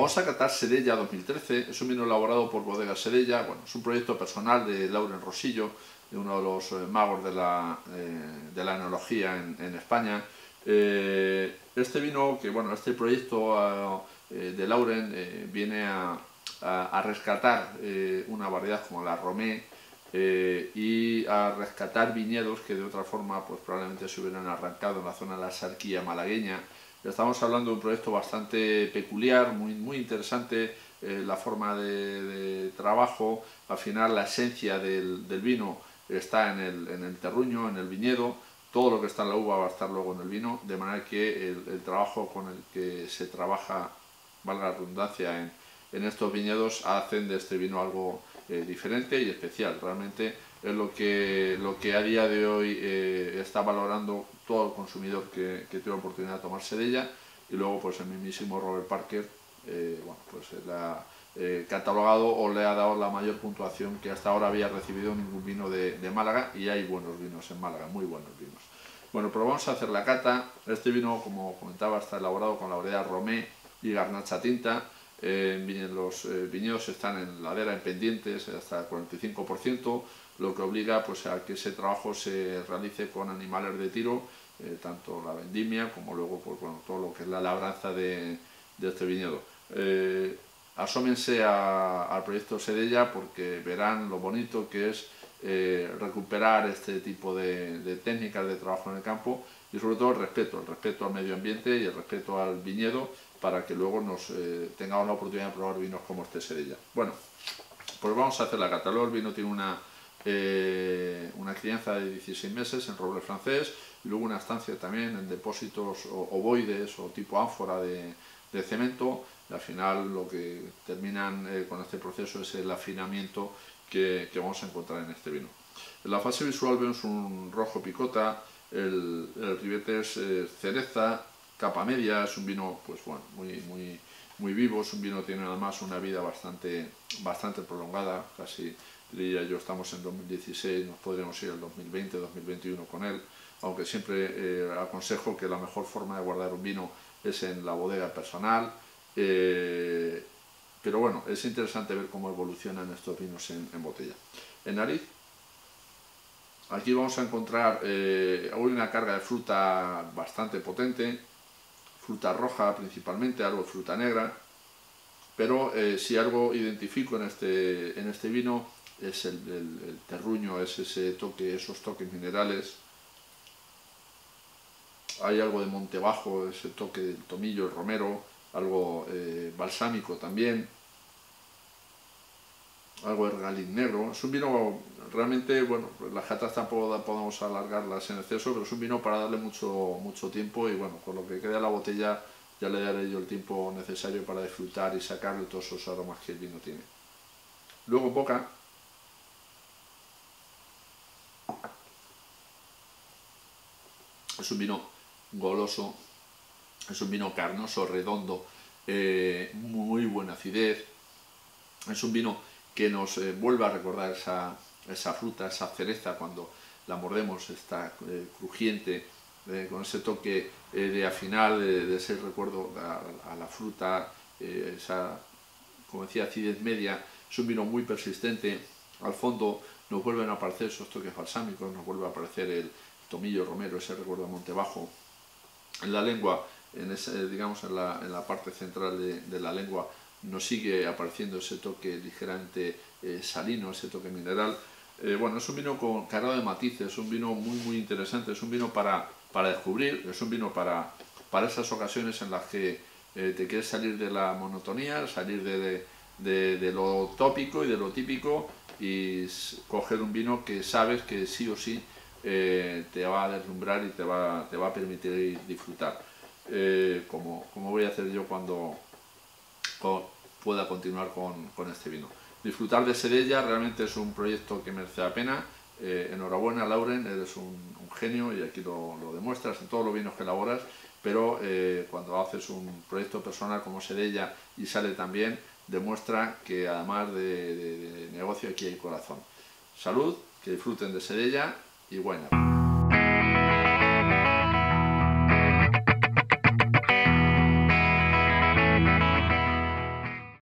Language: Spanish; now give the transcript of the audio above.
Vamos a catar Sedella 2013, es un vino elaborado por Bodega Sedella, bueno, es un proyecto personal de Lauren Rosillo, de uno de los magos de la enología en España. Este vino, que bueno, este proyecto de Lauren viene a rescatar una variedad como la Romé y a rescatar viñedos que de otra forma pues probablemente se hubieran arrancado en la zona de la Sarquía malagueña. Estamos hablando de un proyecto bastante peculiar, muy interesante, la forma de trabajo, al final la esencia del vino está en el terruño, en el viñedo, todo lo que está en la uva va a estar luego en el vino, de manera que el trabajo con el que se trabaja, valga la redundancia, en estos viñedos hacen de este vino algo diferente y especial. Realmente es lo que a día de hoy está valorando todo el consumidor que tiene la oportunidad de tomar Sedella, y luego pues el mismísimo Robert Parker bueno, pues le ha catalogado o le ha dado la mayor puntuación que hasta ahora había recibido ningún vino de Málaga, y hay buenos vinos en Málaga, muy buenos vinos. Bueno, pues vamos a hacer la cata. Este vino, como comentaba, está elaborado con la variedad Romé y Garnacha Tinta. Los viñedos están en ladera, en pendientes, hasta el 45%, lo que obliga pues, a que ese trabajo se realice con animales de tiro, tanto la vendimia como luego pues, bueno, todo lo que es la labranza de este viñedo. Asómense al proyecto Sedella porque verán lo bonito que es recuperar este tipo de técnicas de trabajo en el campo, y sobre todo el respeto al medio ambiente y el respeto al viñedo, para que luego tengamos la oportunidad de probar vinos como este Sedella. Bueno, pues vamos a hacer la cata. El vino tiene una crianza de 16 meses en roble francés, y luego una estancia también en depósitos ovoides o tipo ánfora de cemento, y al final lo que terminan con este proceso es el afinamiento que vamos a encontrar en este vino. En la fase visual vemos un rojo picota, el ribete es cereza, capa media, es un vino pues bueno, muy vivo, es un vino que tiene además una vida bastante prolongada, casi diría yo estamos en 2016, nos podríamos ir al 2020-2021 con él, aunque siempre aconsejo que la mejor forma de guardar un vino es en la bodega personal, pero bueno, es interesante ver cómo evolucionan estos vinos en botella. En nariz, aquí vamos a encontrar una carga de fruta bastante potente, fruta roja principalmente, algo de fruta negra, pero si algo identifico en este vino es el terruño, es ese toque, esos toques minerales. Hay algo de Montebajo, ese toque del tomillo, el romero, algo balsámico también, algo de regaliz negro. Es un vino realmente, bueno, las catas tampoco podemos alargarlas en exceso, pero es un vino para darle mucho tiempo, y bueno, con lo que queda en la botella ya le daré yo el tiempo necesario para disfrutar y sacarle todos esos aromas que el vino tiene. Luego en boca, es un vino goloso, es un vino carnoso, redondo, muy buena acidez. Es un vino que nos vuelve a recordar esa fruta, esa cereza, cuando la mordemos, está crujiente, con ese toque de afinar, de ese recuerdo a la fruta, esa, como decía, acidez media. Es un vino muy persistente. Al fondo nos vuelven a aparecer esos toques balsámicos, nos vuelve a aparecer el tomillo romero, ese recuerdo a Montebajo. En la lengua, digamos en la parte central de la lengua, nos sigue apareciendo ese toque ligeramente salino, ese toque mineral. Bueno, es un vino cargado de matices, es un vino muy interesante, es un vino para descubrir, es un vino para esas ocasiones en las que te quieres salir de la monotonía, salir de lo tópico y de lo típico, y coger un vino que sabes que sí o sí te va a deslumbrar y te va a permitir disfrutar, como voy a hacer yo cuando pueda continuar con este vino. Disfrutar de Sedella realmente es un proyecto que merece la pena. Enhorabuena, Lauren, eres un genio, y aquí lo demuestras en todos los vinos que elaboras, pero cuando haces un proyecto personal como Sedella y sale tan bien, demuestra que además de negocio aquí hay corazón. Salud, que disfruten de Sedella y buena.